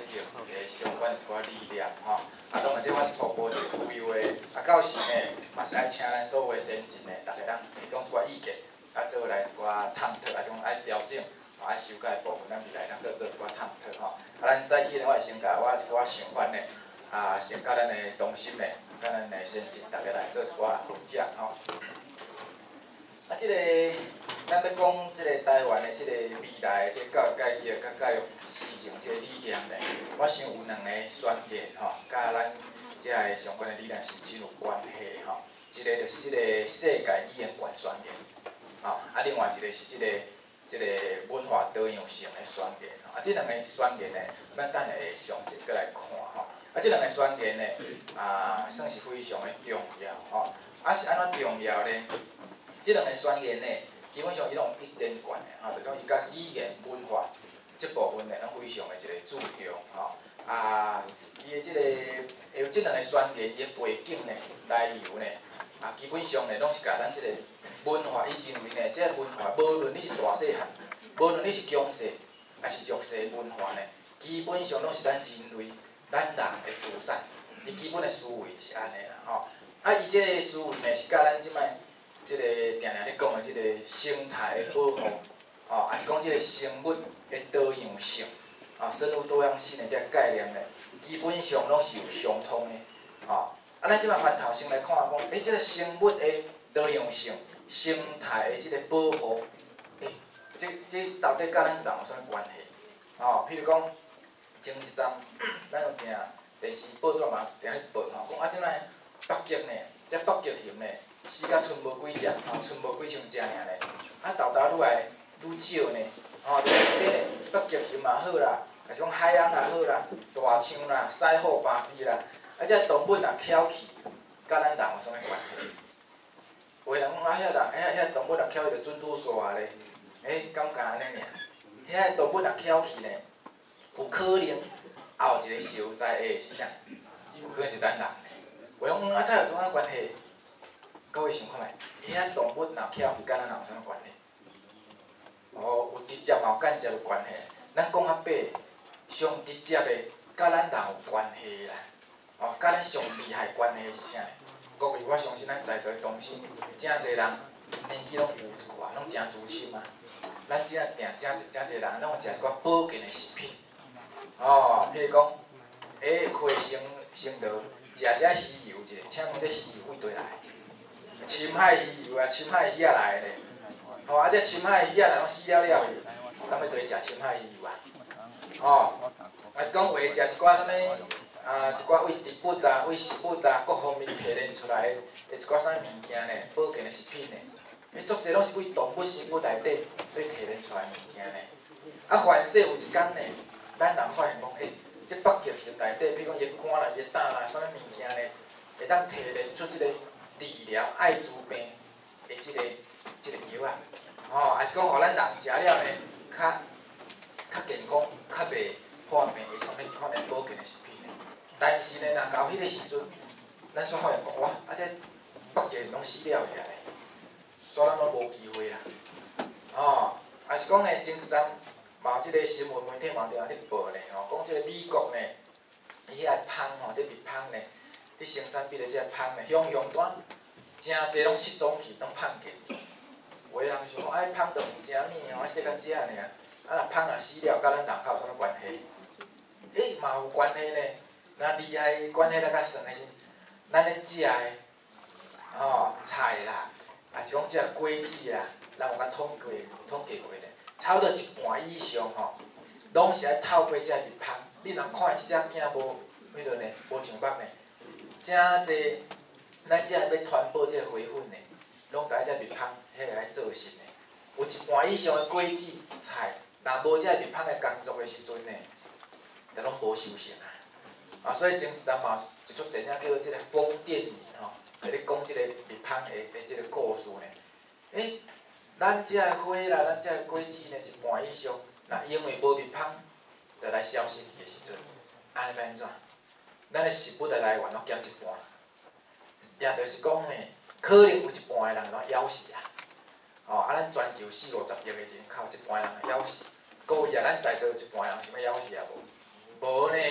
一个相关一寡理念吼。啊，当然这我是初步一个规划，啊，到时呢，嘛是爱请咱所有先进的，大家咱提供一寡意见，啊，做来一寡探讨，啊，种爱调整，啊，爱修改部分，咱未来咱搁做一寡探讨吼。啊，咱早起呢，我会先甲我一寡想法呢，啊，先甲咱的同心呢，甲咱的先进，大家来做一寡分享吼。啊，即个咱要讲即个台湾的即个未来的即个教育改革、甲教育市政即个理念呢，我想有两个宣言吼，甲咱即个相关的理念是真有关系吼。一个就是即个世界语言权宣言，吼，啊，另外一个是即个文化多样性的宣言。啊，即两个宣言呢，咱等下会详细过来看吼。啊，即两个宣言呢，啊，算是非常的重要吼。啊，是安怎重要呢？即两个宣言呢，基本上伊拢有一连贯的吼，就讲伊甲语言文化即部分呢，拢非常的一个注重吼。啊，伊的即个有即两个宣言，伊的背景呢、来由呢，啊，基本上呢，拢是甲咱即个文化，伊认为呢，即个文化无论你是大细汉，无论你是强势还是弱势文化呢，基本上拢是咱人类、咱人的资产，伊基本的思维是安尼啦吼。啊，伊即个思维呢，是甲咱即摆即个定定咧讲的即个生态的保护，哦，也是讲即个生物的多样性，啊，生物多样性的即个概念呢，基本上拢是有相通的，哦。啊，咱即摆翻头先来看讲，即个生物的多样性、生态的即个保护，这到底甲咱人有啥物关系？哦，譬如讲，前一阵咱有听电视报纸嘛，定咧报吼，讲啊，即摆北极呢，即北极熊呢。死甲剩无几只，吼，剩无几千只尔咧。啊，豆豆愈来愈少呢，吼，就是即个北极熊也好啦，啊，种海洋也好啦，大象啦、犀虎、芭比啦，啊，即个动物也翘起，甲咱人有啥物关系？有人讲啊，遐动物也翘起着准拄煞咧，敢有安尼尔？遐动物也翘起呢，有可能后一个受灾的是啥？有可能是咱人。有人讲啊，这有啥关系？各位想看觅，遐动物若翘起，甲咱人有啥物关系？哦，有直接嘛有间接有关系。咱讲较白，上直接的，甲咱人有关系啦。哦，甲咱上厉害关系是啥？各位，我相信咱在座的同事，真侪人年纪拢有一寡，拢真资深啊。咱真侪人拢有食一寡保健的食品。哦，譬如讲，花生螺，食鱼油者，请问这鱼油为佗来？深海鱼油啊，深海鱼仔来咧，吼啊！这深海鱼仔来拢死了了去，咱要对食深海鱼油啊，吼！啊是讲话食一寡啥物啊，一寡为植物啊、为食物啊各方面提炼出来的一寡啥物件呢？保健的食品呢？足侪拢是为动物生物内底提炼出来物件呢。啊，凡说有一天呢，咱人发现讲，这北极熊内底，比如讲伊肝啦、伊胆啦，啥物物件呢，会当提炼出即个。治疗艾滋病的即个药啊，吼，也是讲，互咱人食了呢，较健康，较袂破病的啥物款的保健的食品。但是呢，若到迄个时阵，咱煞发现讲，哇，啊这北极拢死了去啊，煞咱拢无机会啦。哦，也是讲呢，前一阵嘛有即个新闻媒体嘛伫咧报咧，吼，讲即个美国呢，伊遐蜂吼，这蜜蜂呢。你生产比咧即个蜂呢，向端真侪拢失踪去，拢蜂见。有个人想讲，蜂都毋食物吼，食甲食尔。啊，若蜂若死了，甲咱人较有啥物关系？嘛有关系呢。若厉害的关系咱较算的是，咱咧食的，吼菜啦，也是讲即个果子啦，咱有甲统计过咧，差不多一半以上吼，拢是爱透过即个蜜蜂。你若看即只囝无迄落呢，无上目呢。真侪，咱只要传播即个花粉呢，拢伫只蜜蜂迄个来做成的。有一半以上的果子菜，若无即个蜜蜂的工作的时阵呢，就拢无收成啊。啊，所以前一阵嘛，一出电影叫做《即个疯电影》吼，在咧讲即个蜜蜂的即个故事呢。咱只个花啦，咱只个果子呢，一半以上，若因为无蜜蜂，就来消失去的时阵，安尼要安怎？咱的食物的来源拢减一半，也就是讲呢，可能有一半的人拢枵死啊。哦，啊，咱全球40-50亿的人口，一半的人会枵死。各位啊，咱在座一半的人想要枵死啊无？无呢，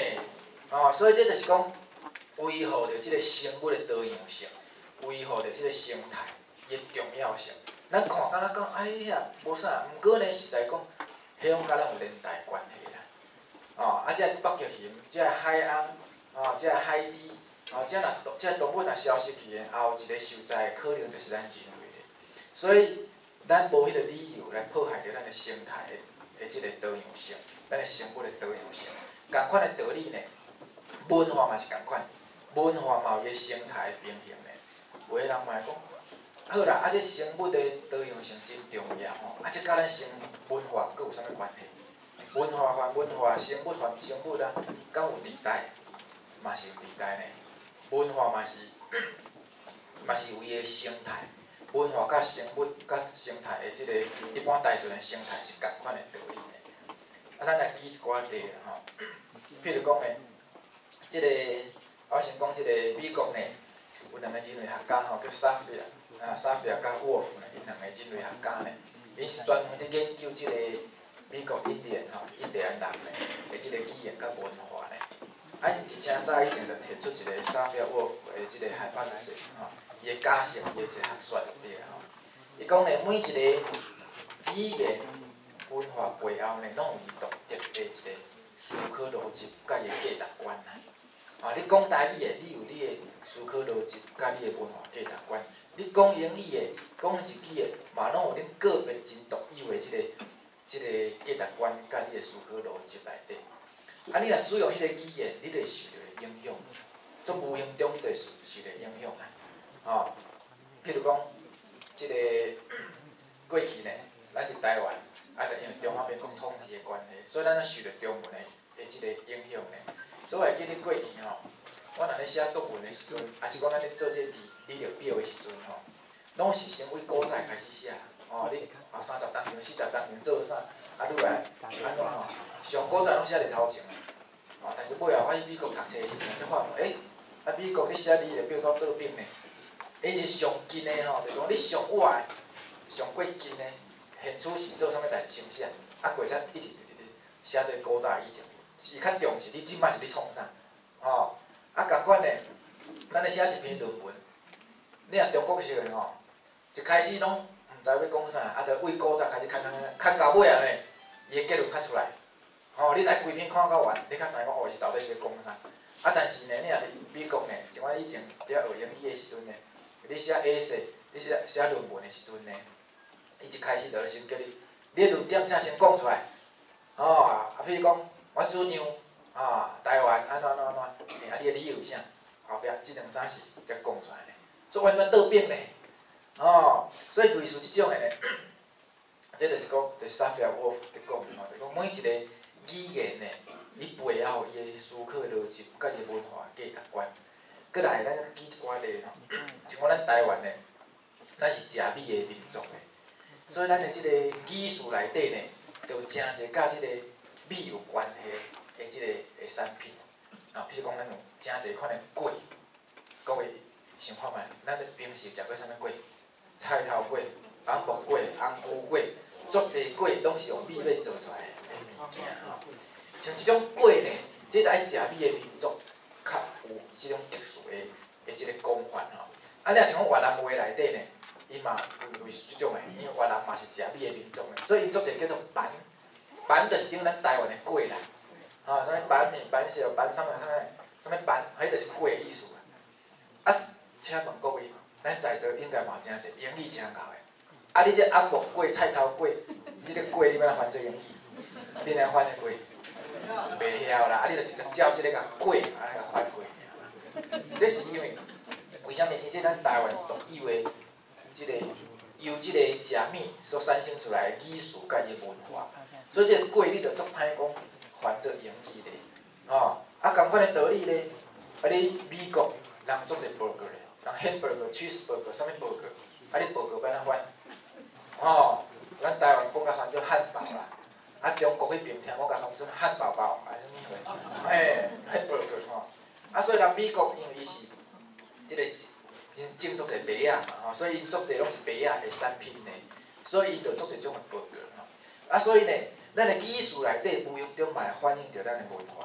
所以这就是讲维护着即个生物的多样性，维护着即个生态伊的重要性。咱看敢若讲，哎呀，无啥，毋过呢，实在讲，迄种甲咱有连带关系啦。哦，啊，即个北极熊，即个海翁，哦，即个海猪，哦，即个动物若消失去的，后一个受灾可能就是咱人类的。所以，咱无迄个理由来破坏着咱的生态的即个多样性，咱的生物的多样性。共款的道理呢，文化嘛是共款，文化嘛有伊生态的平衡的。有个人嘛会讲。好啦，啊，这生物的多样性真重要吼，啊，这甲咱文化佫有啥物关系？文化还文化，生物还生物啦，敢有地带？嘛是有地带呢。文化嘛是有伊的生态，文化甲生物甲生态的即个一般大自然生态是共款的道理呢。啊，咱来举一寡例啦吼，譬如讲呢，即个我先讲即个美国呢，有两个人类学家吼叫沙菲亚。沙菲亚甲沃夫呢，因两个人类学家呢，因是专门伫研究即个美国印第安人呢的即个语言甲文化呢。啊，因伫正早以前就提出一个沙菲亚沃夫的即个hypothesis吼，伊的假设，伊的一个学说就对吼。伊讲呢，每一个语言文化背后呢，拢有伊独特的一个思考逻辑甲伊的价值观啦。啊，你讲台语的，你有你的思考逻辑甲你的文化价值观。你讲英语的，讲日语的，嘛拢有恁个别真独有的即个价值观甲你的思考逻辑内底。啊，你若使用迄个语言，你就会受着影响，足无形中就会受着影响啦。哦，譬如讲，即个过去呢，咱伫台湾，啊，就因为中华民国统治的关系，所以咱受着中文的即个影响呢。所以我会记得过去吼，我若咧写作文的时阵，也是讲咱咧做这履历表的时阵吼，拢是先为古早开始写。哦，你30当前、40当前做啥？啊，愈来安怎吼？上古早拢写伫头前。哦，但是尾后我去美国读册的时阵，才发现，啊，美国你写履历表到倒边呢？因是上近的吼，就是讲你上晚的、上过近的，现处是做啥物代志先写，啊，过才一直写对古早以前。是较重视你即摆是咧创啥，吼，啊，共款的，咱咧写一篇论文，你若中国式的吼，一开始拢毋知要讲啥，啊，着为古早开始看到尾啊咧，伊个结论较出来，吼，你来规篇看到完，你较知影讲哦，是到底是要讲啥，啊，但是呢，你若伫美国呢，像我以前伫遐学英语的时阵呢，你写 essay， 你写论文的时阵呢，伊一开始着先叫你的论点才先讲出来，吼，啊，譬如讲。我主张台湾安怎，啊，你的理由是啥？后壁即两三字才讲出来呢，所以完全倒变呢，所以类似即种的呢，这就是讲，就是沙菲亚沃夫伫讲的吼，就讲每一个语言呢，伊背后伊的思考逻辑，甲伊文化价值观。搁来，咱举一寡例吼，像我咱台湾呢，咱是食米的民族的，所以咱的即个语序内底呢，就有诚侪甲即个。米有关系的即个产品，譬如讲咱有诚侪款的粿，各位想看觅，咱平时食过啥物粿？菜头粿、红木粿、红菇粿，足侪粿拢是用米来做出来的物件吼。像即种粿呢，即个爱食米的民族，较有即种特殊的即个讲法吼。啊，你若像讲越南话内底呢，伊嘛有类似即种的，因为越南嘛是食米的民族的，所以因足侪叫做板。板就是顶咱台湾的粿啦，啥物板面、板小、板啥物板，迄就是粿的意思啦。啊，请问各位，咱在座应该嘛真侪英语真够的。啊，你这红木粿、菜头粿，即个粿你要来翻做英语，你来翻的粿，袂晓啦。啊，你着直接照即个甲粿，安尼甲翻过尔。这是因为为虾米？因这咱台湾独有的即个由即个食米所产生出来的语序甲伊文化。所以这个粿你着足歹讲翻做英语咧，啊，共款的道理咧，啊，你美国人足侪 burger 咧，人 hamburger、cheeseburger 啥物 burger， 啊，你 burger 要安怎翻？咱台湾讲甲翻做汉堡啦，啊，中国迄边听讲甲翻做汉堡包，啊，啥物货？hamburger 吼，啊，所以人美国因为伊是即个因种足侪麦仔嘛，所以因足侪拢是麦仔的产品咧，所以因着足侪种的 burger 吼，啊，所以呢。咱的语序内底无形中嘛会反映着咱的文化，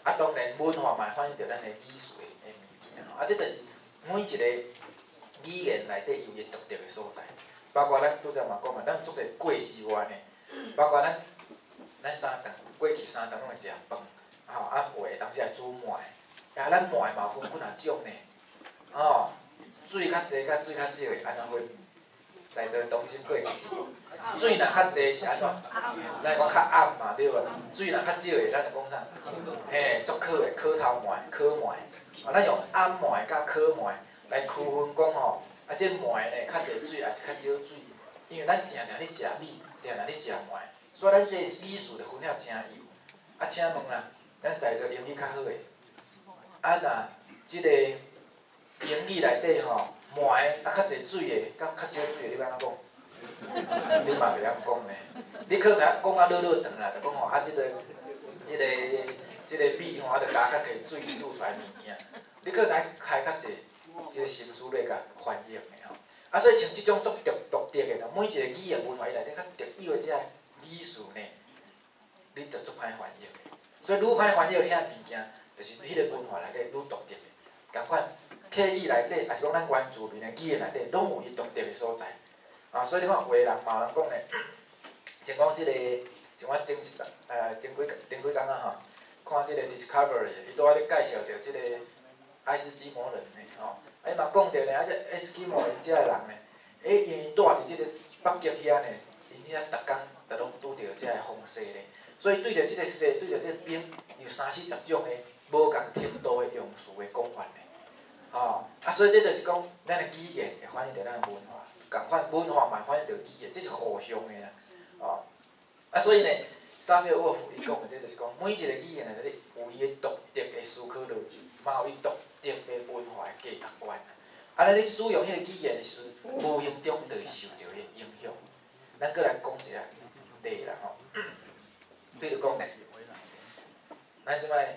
啊，当然文化嘛反映着咱的艺术的物件吼，啊，这就是每一个语言内底有伊独特的所在，包括咱拄则嘛讲嘛，咱有足侪过之外呢，包括咱三顿过去三顿拢会食饭，吼啊话当时会煮糜，啊咱糜嘛分几啊种呢，吼，水较济甲水较少的安怎分？在座同心过去是无？水若较济是安怎？咱讲较暗嘛，对无？水若较少的，咱就讲啥？嘿，足烤的烤头糜、烤糜，啊，咱用暗糜甲烤糜来区分讲吼，啊，这糜呢较济水还是较少水？因为咱定定咧食米，定定咧食糜，所以咱这语数就分了真有。啊，请问啦，咱在座英语较好的，啊，若即个英语内底吼，糜啊较济水的，甲较少水的，你要安怎讲？你嘛袂晓讲呢？你可能讲啊落长啦，就讲吼啊，即个米吼，啊，着加较济水煮出来物件。你可能开较济，即个心思咧甲翻译的吼。啊，所以像即种足独特的，每一个语言文化伊内底较特有的这语数呢，你着足歹翻译的。所以愈歹翻译遐物件，就是迄个文化内底愈独特的。共款客语内底，也是讲咱原住民的语言内底，拢有伊独特的所在。啊，所以你看话人嘛，人讲咧，像讲即个，像我前几工啊吼，看即个 Discovery， 伊拄仔咧介绍着即个爱斯基摩人呢吼，啊伊嘛讲着咧，啊这爱斯基摩因遮个人呢，因为住伫即个北极遐呢，因遐逐工就拢拄着遮个风势咧，所以对着即个势，对着即个冰，有30-40种的无共程度的用词的讲法咧，吼，啊所以这就是讲咱的语言会反映着咱的文化。共款文化嘛，反映着语言，这是互相的啦，哦，啊，所以呢，沙菲尔沃夫伊讲的这就是讲，每一个语言内底有伊的独特的思考逻辑，嘛有伊独特的文化的价值观。啊，咱咧使用迄个语言的时阵，无形中就会受到伊影响。咱搁来讲一下例啦吼，比如讲咧，咱即摆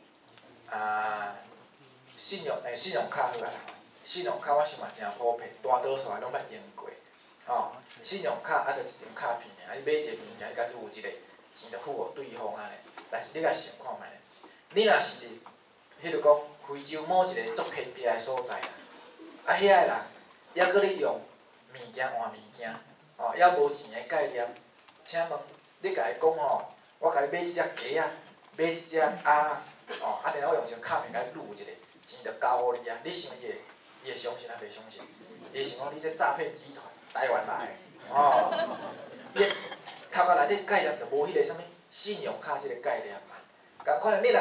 信用卡好啊啦。信用卡我想嘛真普遍，大多数人拢捌用过，吼。信用卡啊，着一张卡片尔，你买一个物件，你敢有一个钱着付互对方啊咧。但是你甲想看觅咧，你若是伫，迄著讲非洲某一个足偏僻的所在啦，啊遐个人还搁咧用物件换物件，吼，还无钱的概念，请问你甲伊讲吼，我甲你买一只鸡啊，买一只鸭，吼，啊然后用一张卡片甲你录一个，钱着交互你啊，你想伊会相信还袂相信？伊想讲你这诈骗集团台湾来的，吼，伊头壳内底概念就无迄个啥物信用卡即个概念嘛。共款你若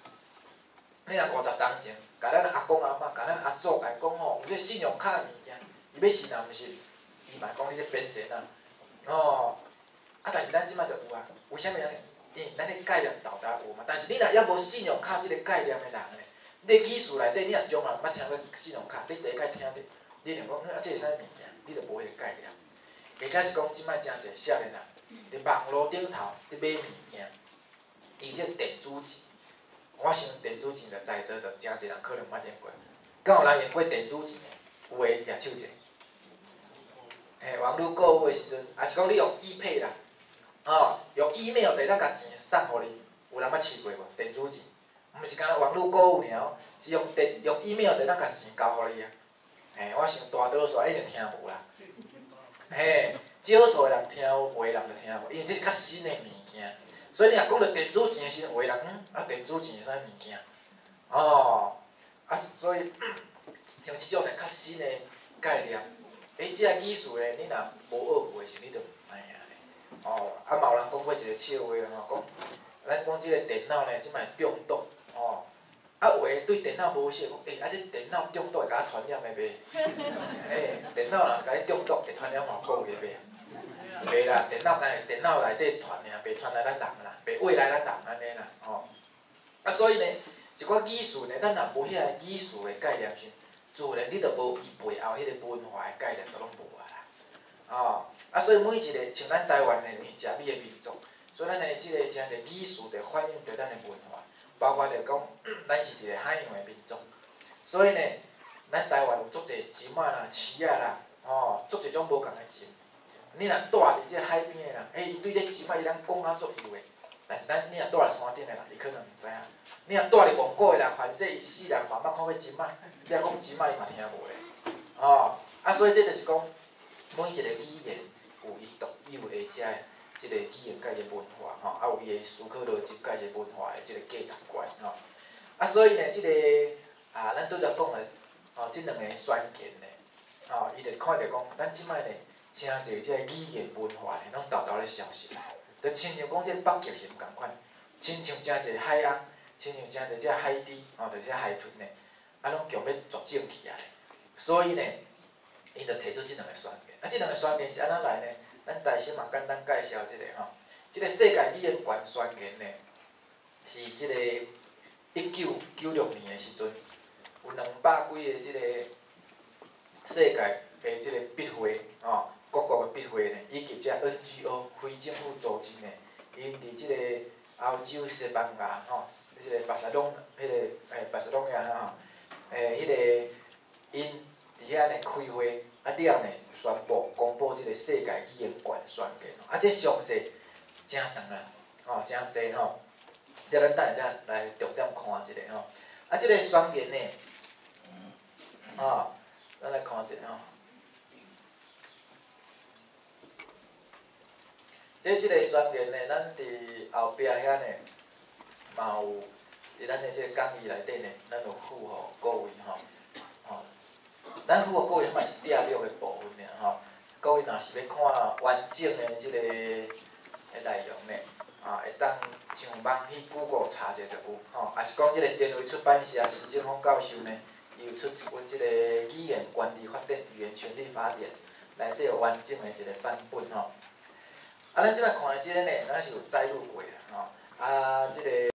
50当前，甲咱阿公阿嬷、甲咱阿祖甲伊讲吼，有这信用卡物件，伊要信啊毋信？伊嘛讲你这骗钱啊，吼。啊，但是咱即摆就有啊，为虾米啊？因为咱的概念到达有嘛，但是你若还无信用卡即个概念的人呢？你语序内底，你若从来捌听过信用卡，你第一摆听着，你就讲啊，这是啥物件？你就无迄个概念。或者是讲，即摆真侪少年人伫网络顶头伫买物件，伊有这电子钱。我想电子钱在座就真侪人可能捌用过。敢有人用过电子钱的？有诶，举手者。嘿，网络购物的时阵，也是讲你用 ePay 啦，吼，用 email 就当甲钱送互你，有人捌试过无？电子钱。毋是干那网络购物尔哦，是用email 就当甲钱交互你啊。嘿，我想大多数一定听无啦。嘿，少数的人听有，有的人就听无，因为这是较新的物件。所以你若讲到电子钱的时阵，有的人电子钱是啥物件？哦，所以像即种较新的概念，即个语序咧，你若无学过时，你就毋知影咧。哦，嘛有人讲过一个笑话吼，讲咱讲即个电脑咧，即摆中毒。哦，有诶对电脑无熟，讲这电脑中毒会甲我传染的袂？电脑若甲你中毒，会传染互个有袂？袂啦，电脑内底传尔，袂传来咱人啦，袂喂来咱人安尼啦，吼。所以呢，一寡语序呢，咱若无遐个语序的概念时，自然你就无伊背后迄个文化的概念，都拢无啊啦。所以每一个像咱台湾的食米的民族，所以咱的即个真侪语序就反映着咱的文化。包括着讲，咱是一个海洋的民族，所以呢，咱台湾有足侪金仔啦、饲仔啦，吼，足侪种无共的金。你若住伫即个海边的人，伊对这金仔伊通讲啊足有诶，但是你若住伫山顶的人，伊可能毋知影。 你若住伫蒙古的人，反正伊一世人嘛，捌看过金马，你若讲金马，伊嘛听无咧。哦，所以这就是讲，每一个语言有伊独有的遮个即个语言甲伊个文化吼，有伊个思考逻辑甲伊个文化的即个价值观吼。所以呢，即个咱拄则讲的即两个宣言呢，伊就看着讲，咱即摆呢，真侪即个语言文化呢，拢豆豆咧消失。就亲像讲即个北极是毋共款，亲像真侪海翁，亲像真侪只海猪就只海豚呢，拢强要绝种去啊咧。所以呢，伊就提出即两个宣言。即两个宣言是安怎来呢？咱大先嘛简单介绍即个吼。即个世界语言权宣言呢，是即个1996年的时阵，有200几个即个世界的即个笔会各国的笔会呢，以及遮 NGO 非政府组织呢，因伫即个欧洲、西班牙即个巴塞隆，巴塞隆亚迄个因伫遐呢开会，了呢宣布公布即个世界语言权宣言。这详细真长啦，真济吼。即咱等下才来重点看一下吼。即个宣言呢，咱来看一下吼。即个宣言呢，咱伫后壁遐呢，嘛有伫咱的即个讲义内底呢，咱有附互各位吼。咱附互各位嘛是第6个部分尔吼。各位若是要看完整的即个内容呢，会当上网去 Google 查者就有吼。也是讲即个前卫出版社施正峰教授呢，伊有出一本即个《语言管理法典》语言权利法典，内底有完整的一个版本吼。咱即摆看的即个呢，咱是有载入过啦吼。即个。